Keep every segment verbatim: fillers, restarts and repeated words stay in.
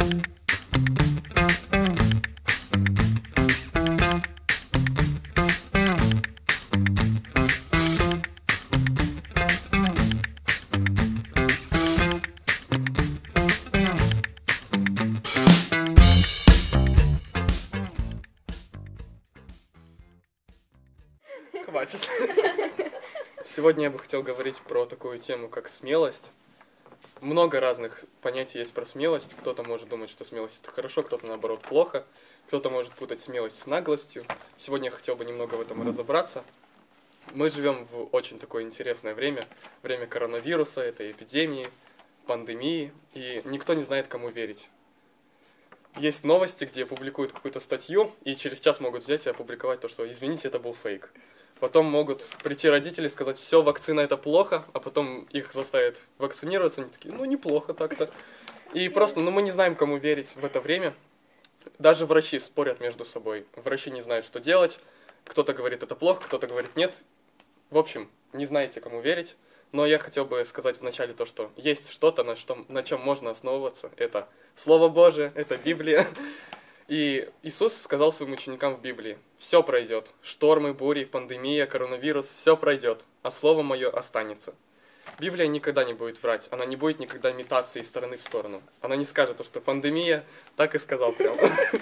Хватит. Сегодня я бы хотел говорить про такую тему, как смелость. Много разных понятий есть про смелость. Кто-то может думать, что смелость — это хорошо, кто-то, наоборот, плохо. Кто-то может путать смелость с наглостью. Сегодня я хотел бы немного в этом разобраться. Мы живем в очень такое интересное время. Время коронавируса, этой эпидемии, пандемии. И никто не знает, кому верить. Есть новости, где публикуют какую-то статью, и через час могут взять и опубликовать то, что, извините, это был фейк. Потом могут прийти родители и сказать, все, вакцина это плохо, а потом их заставят вакцинироваться, они такие, ну неплохо так-то. И просто, ну мы не знаем, кому верить в это время. Даже врачи спорят между собой. Врачи не знают, что делать. Кто-то говорит, это плохо, кто-то говорит, нет. В общем, не знаете, кому верить. Но я хотел бы сказать вначале то, что есть что-то, на, что, на чем можно основываться. Это Слово Божие, это Библия. И Иисус сказал своим ученикам в Библии, все пройдет, штормы, бури, пандемия, коронавирус, все пройдет, а Слово Мое останется. Библия никогда не будет врать, она не будет никогда метаться из стороны в сторону. Она не скажет, что пандемия, так и сказал прямо.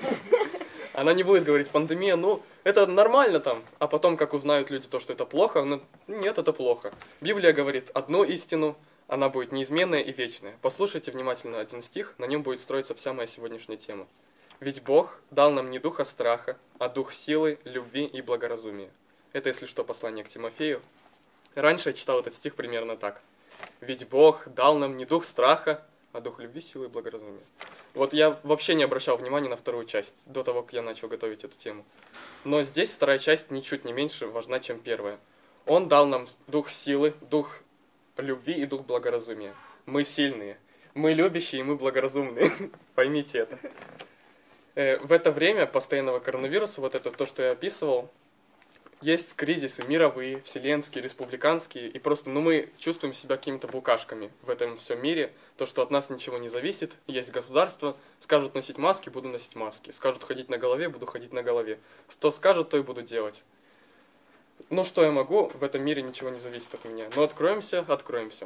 Она не будет говорить, пандемия, ну, это нормально там, а потом, как узнают люди то, что это плохо, ну, нет, это плохо. Библия говорит одну истину, она будет неизменная и вечная. Послушайте внимательно один стих, на нем будет строиться вся моя сегодняшняя тема. Ведь Бог дал нам не духа страха, а дух силы, любви и благоразумия. Это, если что, послание к Тимофею. Раньше я читал этот стих примерно так. Ведь Бог дал нам не дух страха, а дух любви, силы и благоразумия. Вот я вообще не обращал внимания на вторую часть, до того, как я начал готовить эту тему. Но здесь вторая часть ничуть не меньше важна, чем первая. Он дал нам дух силы, дух любви и дух благоразумия. Мы сильные, мы любящие и мы благоразумные. Поймите это. В это время постоянного коронавируса, вот это то, что я описывал, есть кризисы мировые, вселенские, республиканские, и просто, ну, мы чувствуем себя какими-то букашками в этом всем мире, то, что от нас ничего не зависит, есть государство, скажут носить маски, буду носить маски, скажут ходить на голове, буду ходить на голове, что скажут, то и буду делать. Ну, что я могу, в этом мире ничего не зависит от меня, но откроемся, откроемся.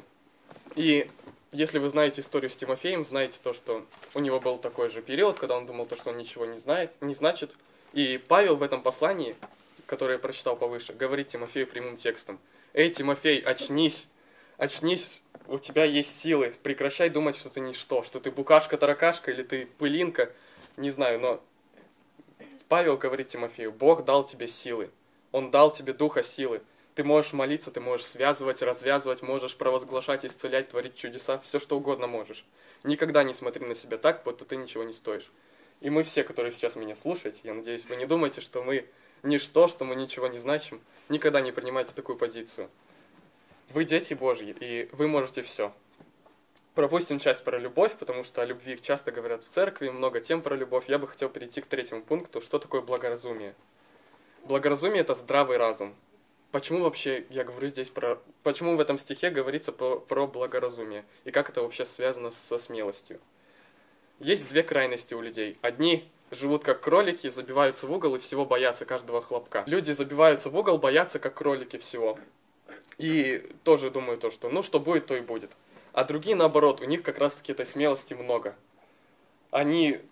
И если вы знаете историю с Тимофеем, знаете то, что у него был такой же период, когда он думал, то, что он ничего не знает, не значит. И Павел в этом послании, которое я прочитал повыше, говорит Тимофею прямым текстом. «Эй, Тимофей, очнись, очнись, у тебя есть силы, прекращай думать, что ты ничто, что ты букашка-таракашка или ты пылинка, не знаю, но...» Павел говорит Тимофею, Бог дал тебе силы, Он дал тебе духа силы. Ты можешь молиться, ты можешь связывать, развязывать, можешь провозглашать, исцелять, творить чудеса, все что угодно можешь. Никогда не смотри на себя так, будто ты ничего не стоишь. И мы все, которые сейчас меня слушаете, я надеюсь, вы не думаете, что мы ничто, что мы ничего не значим. Никогда не принимайте такую позицию. Вы дети Божьи, и вы можете все. Пропустим часть про любовь, потому что о любви часто говорят в церкви, много тем про любовь. Я бы хотел перейти к третьему пункту, что такое благоразумие. Благоразумие – это здравый разум. Почему вообще я говорю здесь про... Почему в этом стихе говорится про, про благоразумие? И как это вообще связано со смелостью? Есть две крайности у людей. Одни живут как кролики, забиваются в угол и всего боятся каждого хлопка. Люди забиваются в угол, боятся как кролики всего. И тоже думают то, что ну что будет, то и будет. А другие наоборот, у них как раз таки этой смелости много. Они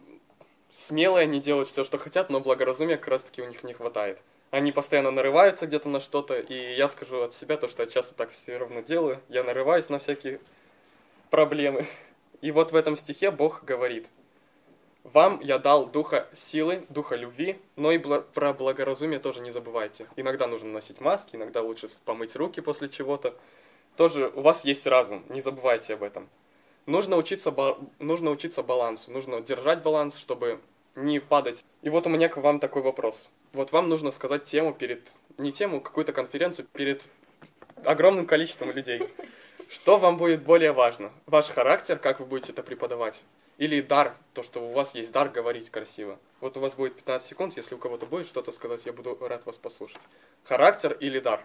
смелые, они делают все, что хотят, но благоразумия как раз таки у них не хватает. Они постоянно нарываются где-то на что-то, и я скажу от себя то, что я часто так все равно делаю. Я нарываюсь на всякие проблемы. И вот в этом стихе Бог говорит: «Вам я дал духа силы, духа любви, но и бла- про благоразумие тоже не забывайте. Иногда нужно носить маски, иногда лучше помыть руки после чего-то. Тоже у вас есть разум, не забывайте об этом. Нужно учиться, ба- нужно учиться балансу, нужно держать баланс, чтобы не падать. И вот у меня к вам такой вопрос. Вот вам нужно сказать тему перед, не тему, какую-то конференцию перед огромным количеством людей. Что вам будет более важно? Ваш характер, как вы будете это преподавать? Или дар, то, что у вас есть дар говорить красиво? Вот у вас будет пятнадцать секунд, если у кого-то будет что-то сказать, я буду рад вас послушать. Характер или дар?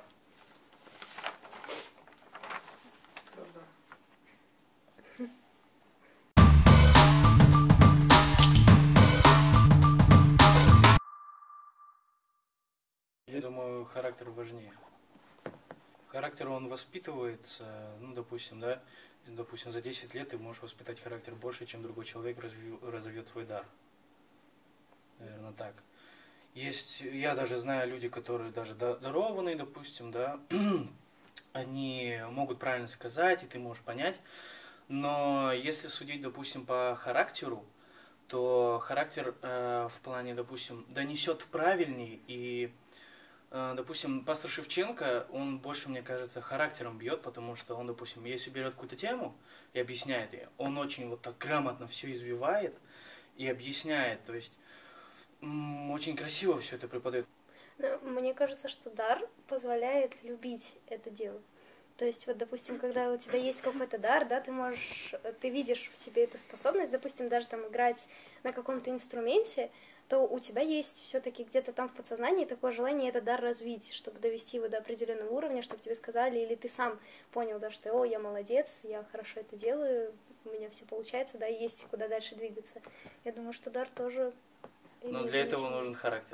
думаю, характер важнее. Характер, он воспитывается, ну, допустим, да, допустим, за десять лет ты можешь воспитать характер больше, чем другой человек разовьет свой дар. Наверное, так. Есть, я даже знаю люди, которые даже дарованные, допустим, да, они могут правильно сказать, и ты можешь понять, но если судить, допустим, по характеру, то характер э, в плане, допустим, донесет правильнее, и, э, допустим, пастор Шевченко, он больше, мне кажется, характером бьет, потому что он, допустим, если берет какую-то тему и объясняет ее, он очень вот так грамотно все извивает и объясняет, то есть м- очень красиво все это преподает. Но мне кажется, что дар позволяет любить это дело. То есть, вот, допустим, когда у тебя есть какой-то дар, да, ты можешь, ты видишь в себе эту способность, допустим, даже там играть на каком-то инструменте, то у тебя есть все-таки где-то там в подсознании такое желание этот дар развить, чтобы довести его до определенного уровня, чтобы тебе сказали, или ты сам понял, да, что, о, я молодец, я хорошо это делаю, у меня все получается, да, и есть куда дальше двигаться. Я думаю, что дар тоже... Но для этого нужен характер.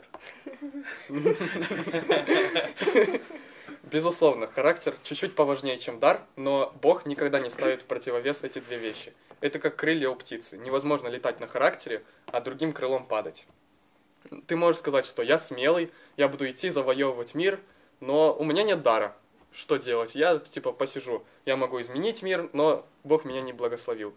Безусловно, характер чуть-чуть поважнее, чем дар, но Бог никогда не ставит в противовес эти две вещи. Это как крылья у птицы. Невозможно летать на характере, а другим крылом падать. Ты можешь сказать, что я смелый, я буду идти завоевывать мир, но у меня нет дара. Что делать? Я типа посижу. Я могу изменить мир, но Бог меня не благословил.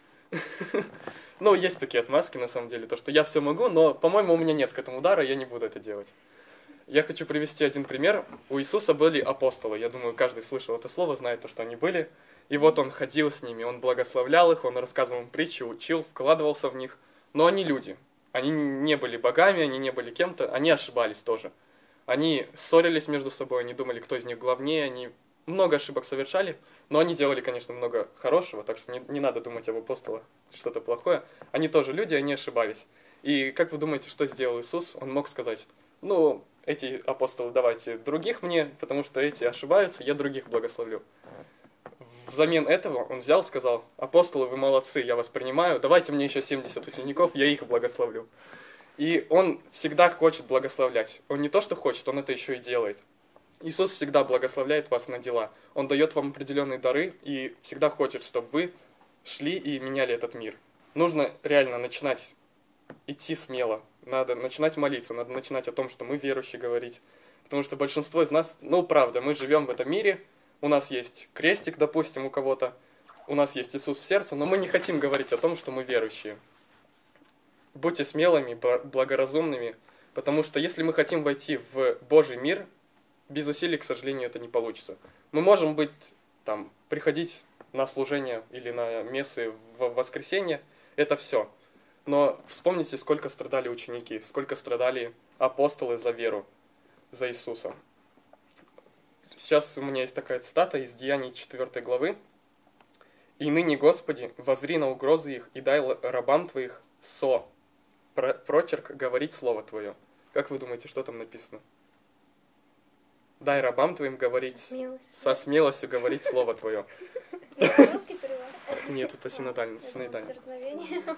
Ну, есть такие отмазки, на самом деле, то, что я все могу, но, по-моему, у меня нет к этому дара, я не буду это делать. Я хочу привести один пример. У Иисуса были апостолы. Я думаю, каждый слышал это слово, знает то, что они были. И вот он ходил с ними, он благословлял их, он рассказывал им притчи, учил, вкладывался в них. Но они люди. Они не были богами, они не были кем-то, они ошибались тоже. Они ссорились между собой, они думали, кто из них главнее, они много ошибок совершали, но они делали, конечно, много хорошего, так что не, не надо думать об апостолах что-то плохое. Они тоже люди, они ошибались. И как вы думаете, что сделал Иисус? Он мог сказать, ну, эти апостолы давайте других мне, потому что эти ошибаются, я других благословлю. Взамен этого он взял, сказал, апостолы, вы молодцы, я вас принимаю, давайте мне еще семьдесят учеников, я их благословлю. И он всегда хочет благословлять. Он не то, что хочет, он это еще и делает. Иисус всегда благословляет вас на дела. Он дает вам определенные дары и всегда хочет, чтобы вы шли и меняли этот мир. Нужно реально начинать идти смело. Надо начинать молиться, надо начинать о том, что мы верующие, говорить. Потому что большинство из нас, ну правда, мы живем в этом мире, у нас есть крестик, допустим, у кого-то, у нас есть Иисус в сердце, но мы не хотим говорить о том, что мы верующие. Будьте смелыми, благоразумными, потому что если мы хотим войти в Божий мир, без усилий, к сожалению, это не получится. Мы можем быть, там, приходить на служение или на мессы в воскресенье, это все. Но вспомните, сколько страдали ученики, сколько страдали апостолы за веру, за Иисуса. Сейчас у меня есть такая цитата из Деяний четвёртой главы. «И ныне, Господи, воззри на угрозы их, и дай рабам Твоих со прочерк говорить Слово Твое». Как вы думаете, что там написано? «Дай рабам Твоим говорить, Смелость. со смелостью говорить Слово Твое». Это русский перевод? Нет, это синодальный. Столкновение.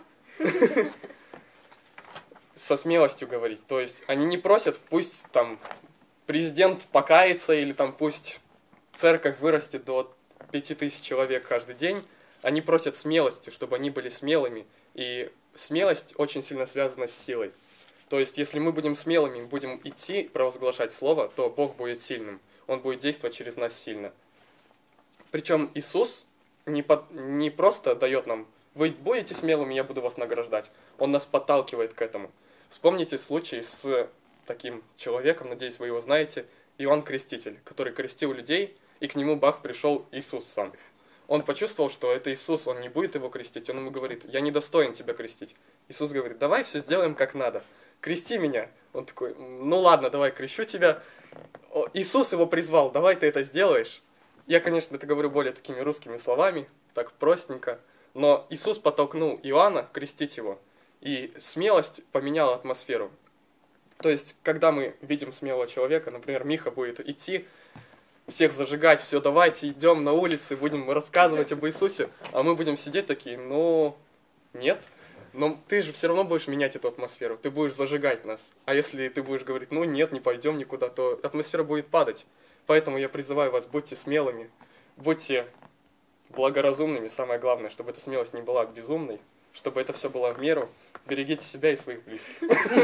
Со смелостью говорить. То есть они не просят, пусть там президент покается или там пусть церковь вырастет до пяти тысяч человек каждый день. Они просят смелостью, чтобы они были смелыми. И смелость очень сильно связана с силой. То есть если мы будем смелыми, будем идти провозглашать Слово, то Бог будет сильным. Он будет действовать через нас сильно. Причем Иисус не, под, не просто дает нам: вы будете смелыми, я буду вас награждать. Он нас подталкивает к этому. Вспомните случай с таким человеком, надеюсь, вы его знаете, Иоанн Креститель, который крестил людей, и к нему бах пришел Иисус сам. Он почувствовал, что это Иисус, он не будет его крестить, он ему говорит: я не достоин тебя крестить. Иисус говорит: давай все сделаем как надо, крести меня. Он такой: ну ладно, давай крещу тебя. Иисус его призвал: давай ты это сделаешь. Я, конечно, это говорю более такими русскими словами, так простенько, но Иисус подтолкнул Иоанна крестить его, и смелость поменяла атмосферу. То есть, когда мы видим смелого человека, например, Миха будет идти, всех зажигать, все, давайте идем на улице, будем рассказывать об Иисусе, а мы будем сидеть такие: ну, нет, Но ты же все равно будешь менять эту атмосферу, ты будешь зажигать нас. А если ты будешь говорить, ну нет, не пойдем никуда, то атмосфера будет падать. Поэтому я призываю вас, будьте смелыми, будьте благоразумными, самое главное, чтобы эта смелость не была безумной, чтобы это все было в меру. Берегите себя и своих близких.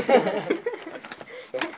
Все.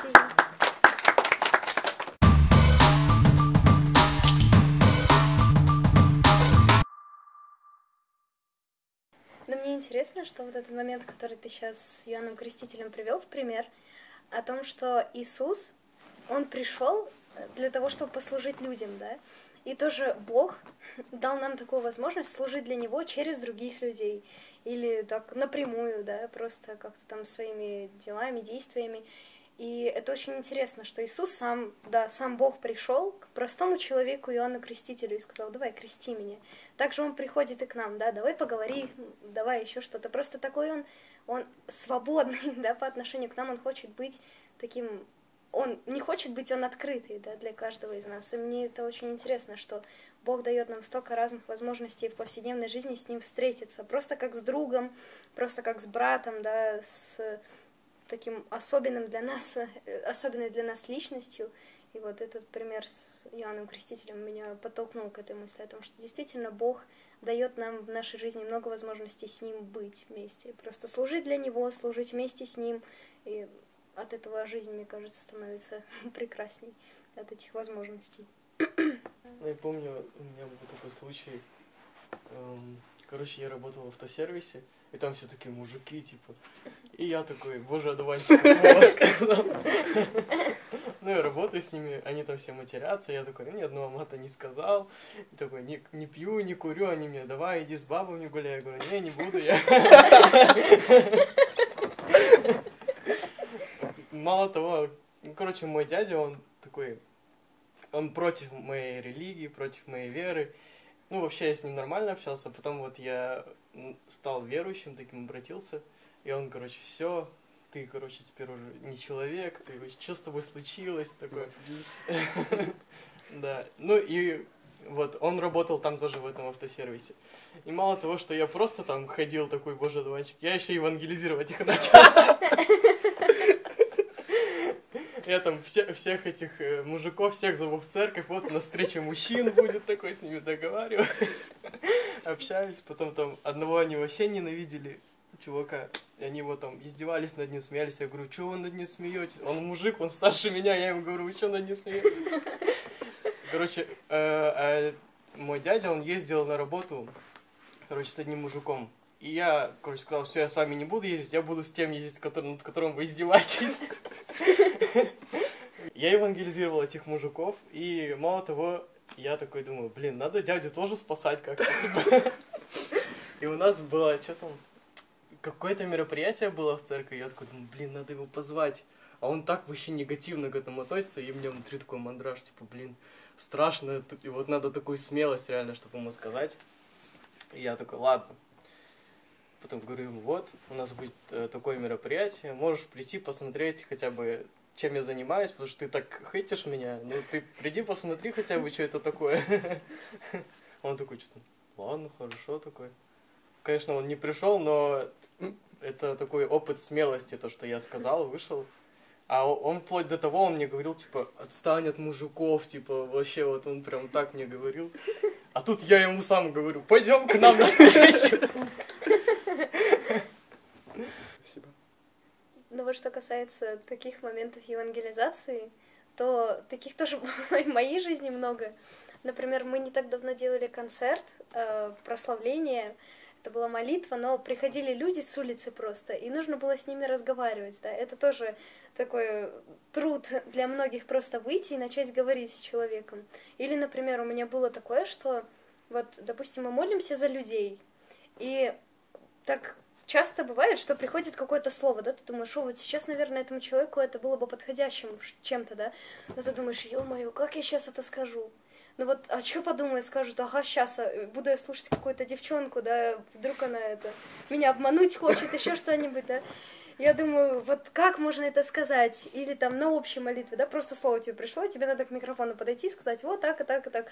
Но мне интересно, что вот этот момент, который ты сейчас с Иоанном Крестителем привел в пример, о том, что Иисус, Он пришел для того, чтобы послужить людям, да? И тоже Бог дал нам такую возможность служить для Него через других людей. Или так напрямую, да, просто как-то там своими делами, действиями. И это очень интересно, что Иисус сам, да, сам Бог пришел к простому человеку Иоанну Крестителю и сказал: давай, крести меня. Также Он приходит и к нам, да, давай поговори, давай еще что-то. Просто такой Он, Он свободный, да, по отношению к нам, Он хочет быть таким... Он не хочет быть, он открытый, да, для каждого из нас. И мне это очень интересно, что Бог дает нам столько разных возможностей в повседневной жизни с Ним встретиться. Просто как с другом, просто как с братом, да, с таким особенным для нас, особенной для нас личностью. И вот этот пример с Иоанном Крестителем меня подтолкнул к этой мысли о том, что действительно Бог дает нам в нашей жизни много возможностей с Ним быть вместе. Просто служить для Него, служить вместе с Ним. И от этого жизнь, мне кажется, становится прекрасней, от этих возможностей. Ну, я помню, у меня был такой случай. Эм, короче, я работал в автосервисе, и там все такие мужики, типа. И я такой: боже, одуванчик, как сказал. Ну, я работаю с ними, они там все матерятся, я такой: ни одного мата не сказал. И такой: не, не пью, не курю, они мне: давай, иди с бабами гуляй. Я говорю: не, не буду я. Мало того, ну, короче, мой дядя, он такой, он против моей религии, против моей веры. Ну, вообще, я с ним нормально общался. Потом вот я стал верующим, таким обратился. И он, короче, все, ты, короче, теперь уже не человек, ты, что с тобой случилось? Такое. Да. Ну, и вот он работал там тоже в этом автосервисе. И мало того, что я просто там ходил такой: боже, одуванчик, я еще евангелизировать их начал. Я там все, всех этих э, мужиков, всех зову в церковь, вот на встрече мужчин будет такой, с ними договариваюсь, общаюсь. Потом там одного они вообще ненавидели, чувака, и они его там издевались над ним, смеялись. Я говорю: что вы над ним смеетесь? Он мужик, он старше меня. Я ему говорю: вы что над ним смеетесь? Короче, э, а мой дядя, он ездил на работу, короче, с одним мужиком. И я, короче, сказал: все, я с вами не буду ездить, я буду с тем ездить, который, над которым вы издеваетесь. Я евангелизировал этих мужиков, и мало того, я такой думаю: блин, надо дядю тоже спасать как-то, типа. И у нас было, что там, какое-то мероприятие было в церкви, я такой думаю: блин, надо его позвать. А он так вообще негативно к этому относится, и мне внутри такой мандраж, типа, блин, страшно, и вот надо такую смелость реально, чтобы ему сказать. И я такой: ладно. Потом говорю ему: вот, у нас будет э, такое мероприятие, можешь прийти посмотреть хотя бы, чем я занимаюсь, потому что ты так хейтишь меня, ну ты приди посмотри хотя бы, что это такое. Он такой: что-то, ладно, хорошо такой. Конечно, он не пришел, но это такой опыт смелости, то, что я сказал, вышел. А он вплоть до того, он мне говорил, типа: отстань от мужиков, типа, вообще, вот он прям так мне говорил. А тут я ему сам говорю: пойдем к нам на встречу. Спасибо. Но вот что касается таких моментов евангелизации, то таких тоже в моей жизни много. Например, мы не так давно делали концерт, э, прославление. Это была молитва, но приходили люди с улицы просто, и нужно было с ними разговаривать, да. Это тоже такой труд для многих, просто выйти и начать говорить с человеком. Или, например, у меня было такое, что вот, допустим, мы молимся за людей, и так часто бывает, что приходит какое-то слово, да, ты думаешь: о, вот сейчас, наверное, этому человеку это было бы подходящим чем-то, да, но ты думаешь: ё-моё, как я сейчас это скажу? Ну вот, а что подумают, скажут: ага, сейчас буду я слушать какую-то девчонку, да, вдруг она это меня обмануть хочет, еще что-нибудь, да. Я думаю, вот как можно это сказать? Или там на общей молитве, да, просто слово тебе пришло, и тебе надо к микрофону подойти и сказать: вот так и так и так.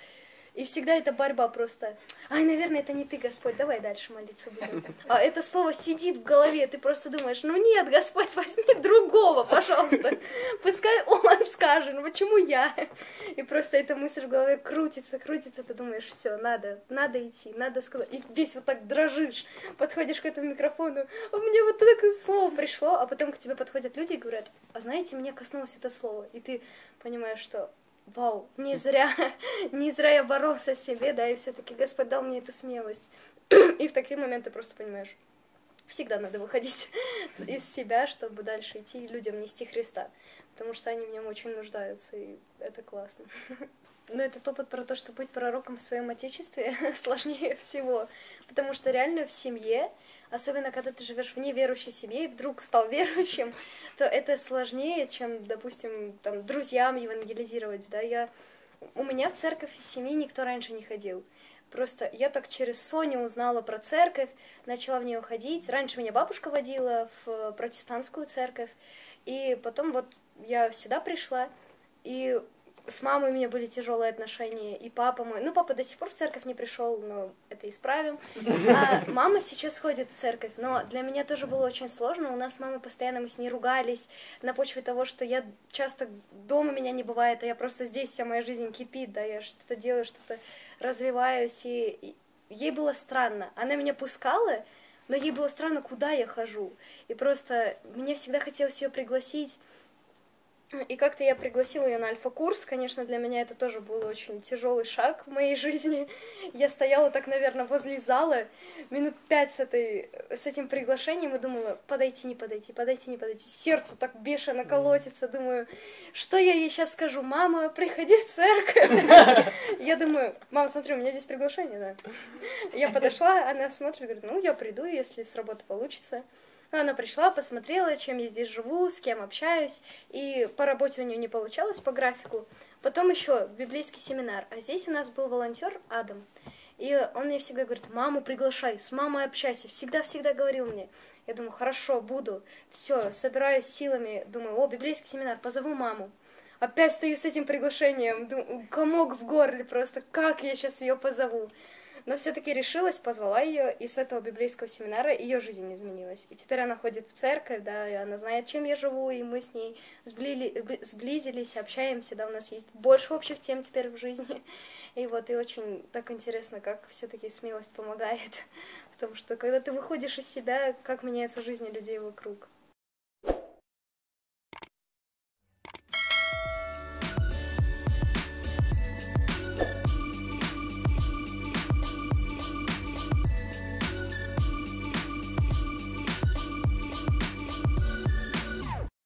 И всегда это борьба просто. Ай, наверное, это не ты, Господь, давай дальше молиться будем. А это слово сидит в голове, ты просто думаешь, ну нет, Господь, возьми другого, пожалуйста. Пускай он скажет, ну почему я? И просто эта мысль в голове крутится, крутится, ты думаешь, все, надо, надо идти, надо сказать. И весь вот так дрожишь, подходишь к этому микрофону, а мне вот такое слово пришло, а потом к тебе подходят люди и говорят, а знаете, мне коснулось это слово. И ты понимаешь, что вау, не зря, не зря я боролся в себе, да, и все-таки Господь дал мне эту смелость. И в такие моменты просто понимаешь, всегда надо выходить из себя, чтобы дальше идти и людям нести Христа, потому что они в нем очень нуждаются, и это классно. Но этот опыт про то, что быть пророком в своем отечестве сложнее всего, потому что реально в семье, особенно когда ты живешь в неверующей семье и вдруг стал верующим, то это сложнее, чем, допустим, там, друзьям евангелизировать, да, я... У меня в церковь из семьи никто раньше не ходил. Просто я так через Соню узнала про церковь, начала в нее ходить. Раньше меня бабушка водила в протестантскую церковь, и потом вот я сюда пришла, и с мамой у меня были тяжелые отношения, и папа мой, ну, папа до сих пор в церковь не пришел, но это исправим. А мама сейчас ходит в церковь, но для меня тоже было очень сложно. У нас с мамой постоянно мы с ней ругались на почве того, что я часто дома меня не бывает, а я просто здесь вся моя жизнь кипит, да, я что-то делаю, что-то развиваюсь, и ей было странно. Она меня пускала, но ей было странно, куда я хожу. И просто мне всегда хотелось ее пригласить. И как-то я пригласила ее на альфа-курс. Конечно, для меня это тоже был очень тяжелый шаг в моей жизни. Я стояла так, наверное, возле зала минут пять с, этой, с этим приглашением и думала, подойти, не подойти, подойти, не подойти. Сердце так бешено колотится. Думаю, что я ей сейчас скажу? Мама, приходи в церковь. Я думаю, мам, смотри, у меня здесь приглашение, да. Я подошла, она смотрит, говорит, ну, я приду, если с работы получится. Она пришла, посмотрела, чем я здесь живу, с кем общаюсь, и по работе у нее не получалось, по графику. Потом еще библейский семинар, а здесь у нас был волонтер Адам, и он мне всегда говорит, маму приглашай, с мамой общайся, всегда-всегда говорил мне. Я думаю, хорошо, буду, все, собираюсь силами, думаю, о, библейский семинар, позову маму. Опять стою с этим приглашением, думаю, комок в горле просто, как я сейчас ее позову. Но все-таки решилась, позвала ее, и с этого библейского семинара ее жизнь изменилась. И теперь она ходит в церковь, да, и она знает, чем я живу, и мы с ней сблили, сблизились, общаемся, да, у нас есть больше общих тем теперь в жизни. И вот, и очень так интересно, как все-таки смелость помогает в том, что когда ты выходишь из себя, как меняется жизнь людей вокруг.